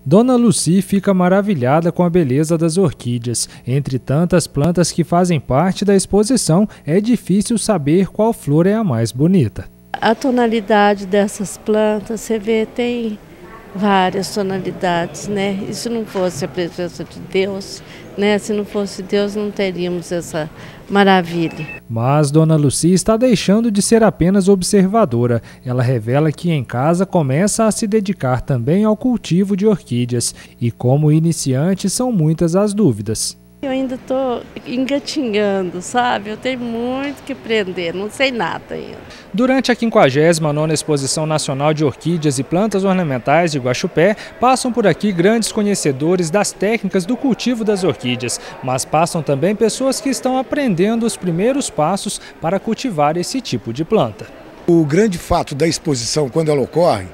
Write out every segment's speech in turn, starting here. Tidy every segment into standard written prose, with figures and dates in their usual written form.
Dona Lucy fica maravilhada com a beleza das orquídeas. Entre tantas plantas que fazem parte da exposição, é difícil saber qual flor é a mais bonita. A tonalidade dessas plantas, você vê, tem várias tonalidades, né? E se não fosse a presença de Deus, né? Se não fosse Deus, não teríamos essa maravilha. Mas Dona Lucy está deixando de ser apenas observadora. Ela revela que em casa começa a se dedicar também ao cultivo de orquídeas. E como iniciante, são muitas as dúvidas. Eu ainda estou engatinhando, sabe? Eu tenho muito que aprender, não sei nada ainda. Durante a 59ª Exposição Nacional de Orquídeas e Plantas Ornamentais de Guaxupé, passam por aqui grandes conhecedores das técnicas do cultivo das orquídeas, mas passam também pessoas que estão aprendendo os primeiros passos para cultivar esse tipo de planta. O grande fato da exposição, quando ela ocorre,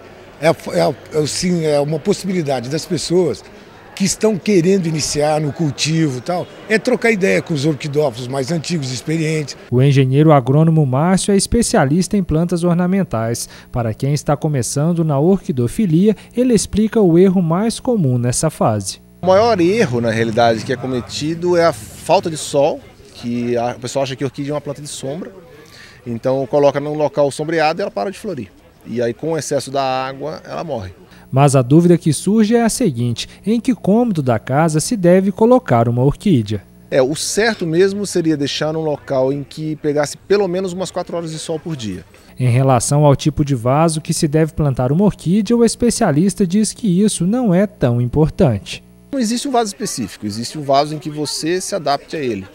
é uma possibilidade das pessoas que estão querendo iniciar no cultivo e tal, é trocar ideia com os orquidófilos mais antigos e experientes. O engenheiro agrônomo Márcio é especialista em plantas ornamentais. Para quem está começando na orquidofilia, ele explica o erro mais comum nessa fase. O maior erro, na realidade, que é cometido é a falta de sol, que o pessoal acha que a orquídea é uma planta de sombra, então coloca num local sombreado e ela para de florir. E aí, com o excesso da água, ela morre. Mas a dúvida que surge é a seguinte: em que cômodo da casa se deve colocar uma orquídea? O certo mesmo seria deixar num local em que pegasse pelo menos umas 4 horas de sol por dia. Em relação ao tipo de vaso que se deve plantar uma orquídea, o especialista diz que isso não é tão importante. Não existe um vaso específico, existe um vaso em que você se adapte a ele.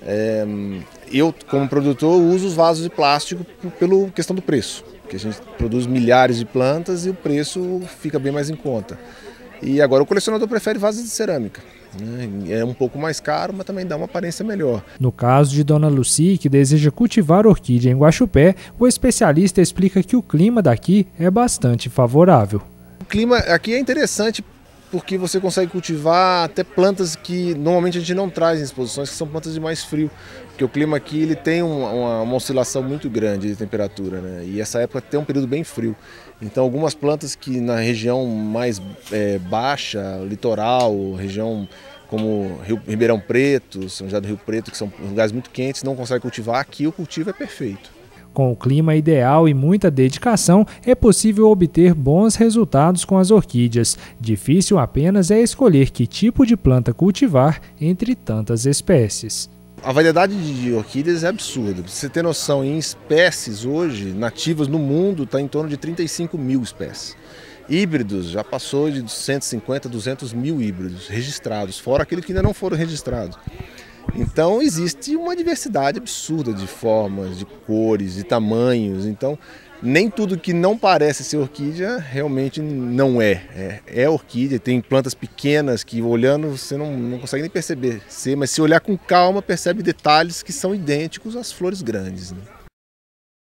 Eu, como produtor, uso os vasos de plástico pela questão do preço, porque a gente produz milhares de plantas e o preço fica bem mais em conta. E agora o colecionador prefere vasos de cerâmica. É um pouco mais caro, mas também dá uma aparência melhor. No caso de Dona Lucy, que deseja cultivar orquídea em Guaxupé, o especialista explica que o clima daqui é bastante favorável. O clima aqui é interessante porque você consegue cultivar até plantas que normalmente a gente não traz em exposições, que são plantas de mais frio. Porque o clima aqui ele tem uma oscilação muito grande de temperatura, né? E essa época tem um período bem frio. Então algumas plantas que na região mais baixa, litoral, região como Ribeirão Preto, São José do Rio Preto, que são lugares muito quentes, não conseguem cultivar, aqui o cultivo é perfeito. Com o clima ideal e muita dedicação, é possível obter bons resultados com as orquídeas. Difícil apenas é escolher que tipo de planta cultivar entre tantas espécies. A variedade de orquídeas é absurda. Pra você ter noção, em espécies hoje, nativas no mundo, está em torno de 35 mil espécies. Híbridos, já passou de 150, 200 mil híbridos registrados, fora aqueles que ainda não foram registrados. Então existe uma diversidade absurda de formas, de cores, de tamanhos. Então nem tudo que não parece ser orquídea realmente não é. É orquídea, tem plantas pequenas que olhando você não consegue nem perceber. Mas se olhar com calma percebe detalhes que são idênticos às flores grandes, né?